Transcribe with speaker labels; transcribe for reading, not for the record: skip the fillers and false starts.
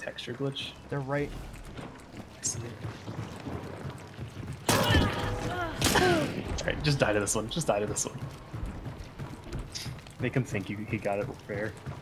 Speaker 1: texture glitch.
Speaker 2: They're right.
Speaker 1: I see it. Alright, just die to this one. Just die to this one. Make him think he got it fair.